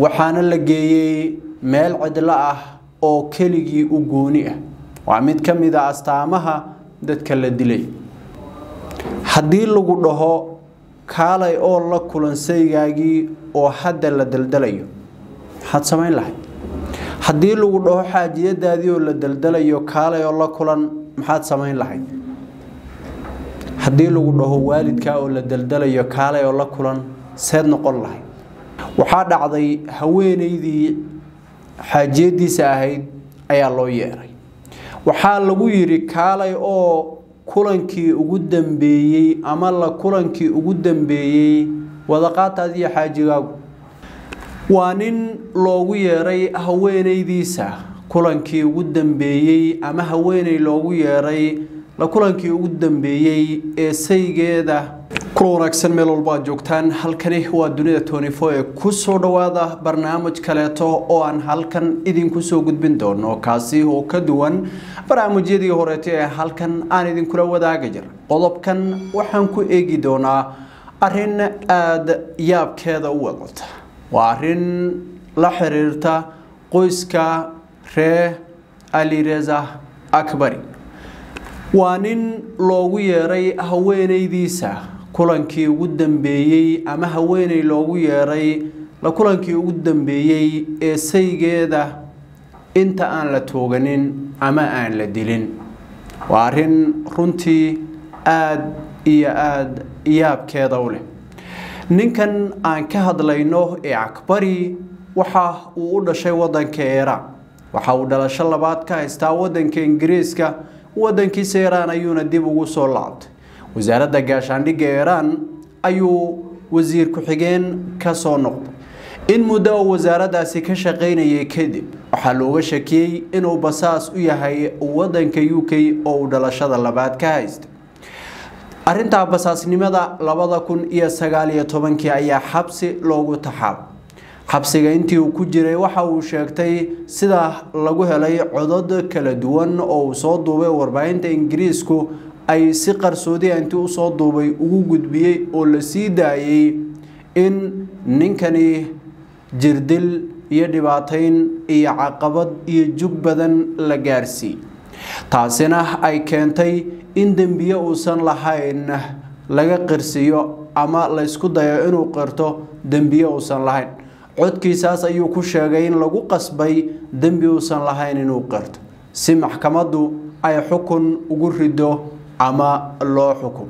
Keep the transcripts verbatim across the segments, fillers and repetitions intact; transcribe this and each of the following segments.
waxaana la geeyay meel cidla ah oo keligii u gooni ah waa mid ka mid ah astaamaha dadka la dilay haddii lagu dhaho kaalay oo la kulansaygagii oo hadda la daldalayo maxaad samayn lahayd haddii lagu dhaho xaajiyadaadii oo la daldalayo kaalay oo la kulan maxaad samayn lahayd haddii lagu dhaho waalidka oo la daldalayo kaalay oo la kulan seed noqon lahayd waxaa dhacday haweeneydii xaajiyadiisa ahayd ayaa loo yeeray waxaa lagu yiri kaalay oo kulankii ugu dambeeyay ama la kulankii ugu dambeeyay wadaqaataad iyo xaajigaagu waa nin loogu yeeray haweeneydiisa kulankii ugu dambeeyay ama haweeney loogu yeeray la kulankii ugu dambeeyay ee saygeeda كل wanaagsan meel walba aad joogtaan halkani waa dunida twenty four ee ku soo dhawaada barnaamij kaleeto oo aan halkan idin ku soo gudbin doono kaasi oo ka duwan barnaamijyadii horeetay ee halkan aan idin kula wadaaga jir qodobkan waxaan ku eegi doonaa arrin aad yaabkeeda u wadata waa arrin la xiriirta qoyska ree Ali Reza Akbari waa nin loogu yeeray haweeneydiisa kulankii ugu dambeeyay ama haweeney loogu yeeray la kulankii ugu dambeeyay ee saygeeda inta aan la tooganin ama aan la dilin waa arrin runtii aad iyo aad yaabkeeda u leh ninkan aan ka hadlayno ee Akbari waxa uu u dhashay wadanka Iran waxa uu dhalasho labaad ka haystaa wadanka Ingiriiska wadankiisa Iran ayuuna dib ugu soo laabtay wasaaradda gaashaandhigga Iran ayuu wasiir ku xigeen ka soo noqday in muddo wasaaraddaasi ka shaqeynayay kadib waxa looga shakiyay inuu basaas u yahay wadanka U K oo dhalashada labaad ka haysta arinta basaasnimada labada kun iyo sagaal iyo toban ayaa xabsi loogu taxaabay xabsiga intii uu ku jiray waxa uu sheegtay sida lagu helay codad kala duwan oo soo duubay warbaahinta Ingiriisku ay si qarsoodi intii uu soo duubay ugu gudbiyay oo la sii daayay in ninkani jirdil iyo dhibaateyn iyo caqabad iyo jug badan la gaarsiiyay taasina ay keentay in dambiye uusan lahayn laga qirsiyo ama la isku dayo inuu qirto dambiye uusan lahayn codkiisaas ayuu ku sheegay in lagu qasbay dambi uusan lahayn inuu qirto si maxkamaddu ay xukun ugu rido ama loo xukum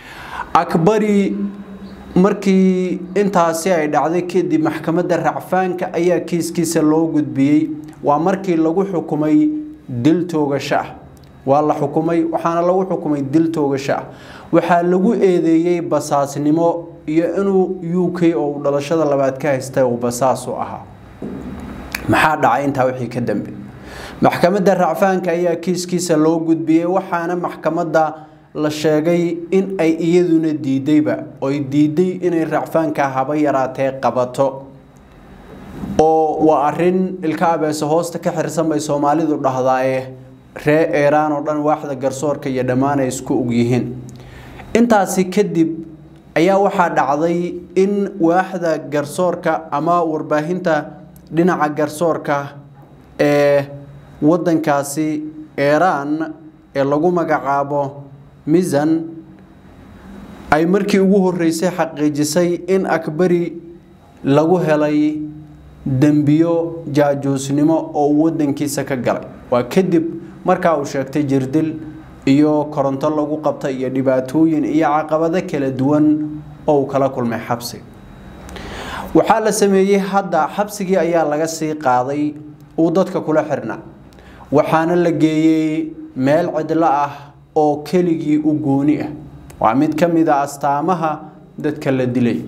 Akbari markii intaasi ay dhacday kadib maxkamadda racfaanka ayaa kiiskiisa loo gudbiyay waa markii lagu xukumay dil toogasho waa la xukumay waxaana lagu xukumay dil toogasho waxa lagu eedeeyay basaasnimo iyo inuu U K oo dhalashada labaad ka haystay oo basaas u ahaa maxaa dhacay inta wixii ka dambe maxkamadda racfaanka ayaa kiiskiisa loo gudbiyay waxaana maxkamadda la sheegay in ay iyaduna diidayba oo diiday inay racfaanka haba yaraatee qabato oo waa arrin ilka abeeso hoosta ka xirsan bay Soomaalidu dhahdaaye ree Iran oo dhan waaxda garsoorka iyo dhamaan ay isku og yihiin intaasi kadib ayaa waxa dhacday in waaxda garsoorka ama warbaahinta dhinaca garsoorka ee wadankaasi Iran ee lagu magacaabo Mizan ay markii ugu horeysay xaqiijisay in Akbari lagu helay dambiyo jaajuusnimo oo wadankiisa ka galay waa kadib markaa uu sheegtay jirdil iyo koronto lagu qabtay iyo dhibaatooyin iyo caqabado kala duwan oo kala kulmay xabsi waxa la sameeyay hadda xabsigii ayaa laga sii qaaday oo dadka kula xirna waxaana la geeyay meel cidla ah oo keligii u gooni ah waa mid ka mid ah astaamaha dadka la dilay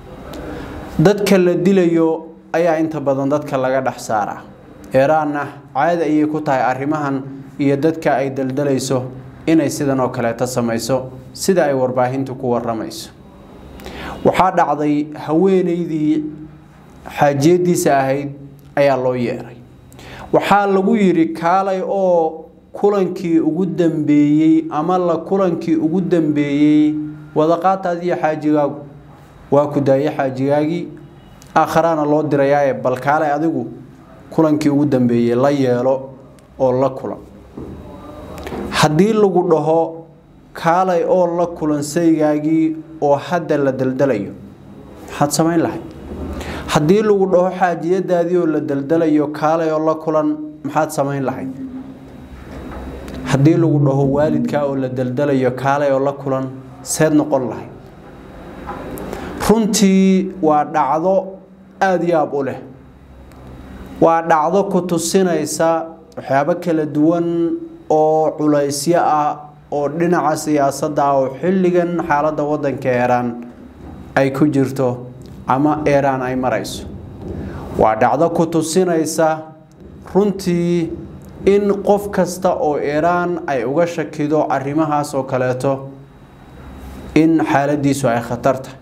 dadka la dilayo ayaa inta badan dadka laga dhax saaraa Iranna caadi ay ku tahay arrimahan iyo dadka ay daldalayso inay sidan oo kale ta samayso sida ay warbaahintu ku waramayso waxa dhacday haweeneydii xaajiyadiisa ahayd ayaa loo yeeray waxa lagu yiri kaalay oo kulankii ugu dambeeyay ama la kulankii ugu dambeeyay wadaqaataad iyo xaajigaagu waa ku daayay xaajigaagi آخرنا الله درياء بالكالة أديكو كلن كي ودن بيه لا يلو أو لا كلا حدي لغو دهو كالي أو لا كلن سيغاقي أو حد لدلدليو حد سمين لحي حدي لغو دهو حاجية داديو لدلدليو كالي أو لا كلن محاد سمين لحي حدي لغو دهو والد كاو لدلدليو كالي أو لا كلن سيد نقول لحي runtii waa dhacdo aad yaab u leh waa dhacdo ku tusinaysa waxyaabo kala duwan oo culaysyo ah oo dhinaca siyaasadda oo xilligan xaaladda waddanka Iran ay ku jirto ama Iran ay marayso waa dhacdo ku tusinaysa runtii in qof kasta oo Iran ay uga shakido arrimahaas oo kaleeto in xaaladiisu ay khatarta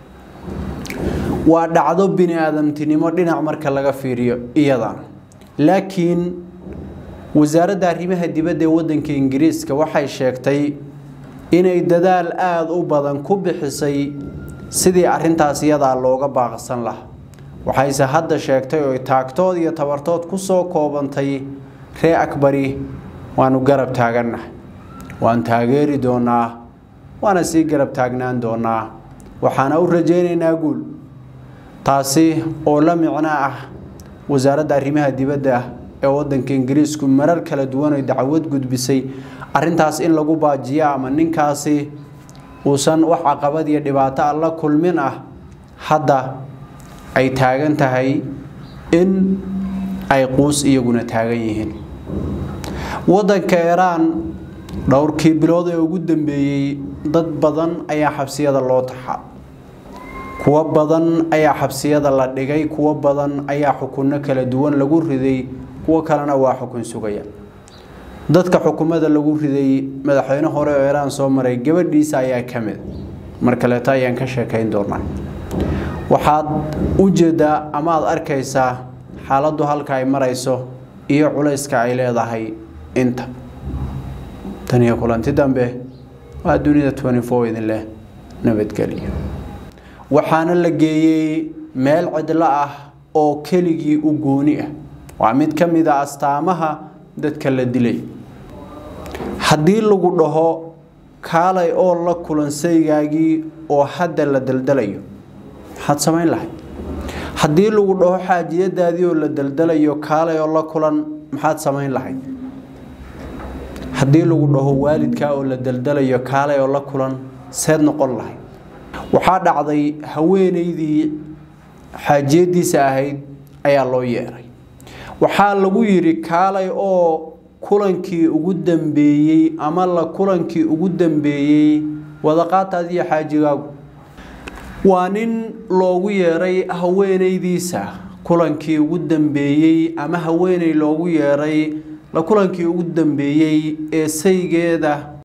waa dhacdo bini aadamtinimo dhinac marka laga fiiriyo iyadan laakiin wasaaradda arrimaha dibadda ee waddanka Ingiriiska waxay sheegtay inay dadaal aad u badan ku bixisay sidii arrintaas iyada looga baaqsan lahaa waxayse hadda sheegtay oo taagtood iyo tabartood ku soo koobantay ree akbari waanu garab taaganahay waan taageeri doonaa waana sii garab taagnaan doonaa waxaana u rajaynaynaa guul taasi oo la micna ah wasaaradda arrimaha dibadda ee waddanka Ingiriisku marar kala duwan ay dacwad gudbisay arrintaas in lagu baajiyo ama ninkaasi uusan wax caqabad iyo dhibaato alla kulmin ah hadda ay taagan tahay in ay quus iyaguna taagan yihiin waddanka Iran dhowrkii bilood ee ugu dambeeyay dad badan ayaa xabsiyada loo taxaa kuwa badan ayaa xabsiyada la dhigay kuwa badan ayaa xukunno kala duwan lagu riday kuwa kalena waa xukun sugaya dadka xukuumada lagu riday madaxweyne hore oo Iran soo maray gabadhiisa ayaa kamid marka la taayaan ka sheekayn doonaa waxaad u jeedaa ama aad arkaysaa xaaladdu halka ay marayso iyo culayska ay leedahay inta taniya kulanti dambe waa dunida twenty-four idin leh nabadgeliyo waxaana la geeyay meel cidla ah oo keligii u gooni ah waa mid kamid ah astaamaha dadka la dilay hadii lagu dhaho kaalay oo la kulan saygaagii oo hadda la daldalayo maxaad samayn lahayd hadii lagu dhaho xaajiyadaadii oo la daldalayo kaalay oo la kulan maxaad samayn lahayd hadii lagu dhaho waalidka oo la daldalayo kaalay oo la kulan seed noqon lahayd waxaa dhacday haweeneydii xaajiyadiisa ahayd ayaa loo yeeray waxaa lagu yiri kaalay oo kulankii ugu dambeeyay ama la kulankii ugu dambeeyay wadaqaataadii xaajigaagu waa nin loogu yeeray haweeneydiisa kulankii ugu dambeeyay ama haweeney loogu yeeray la kulankii ugu dambeeyay ee saygeeda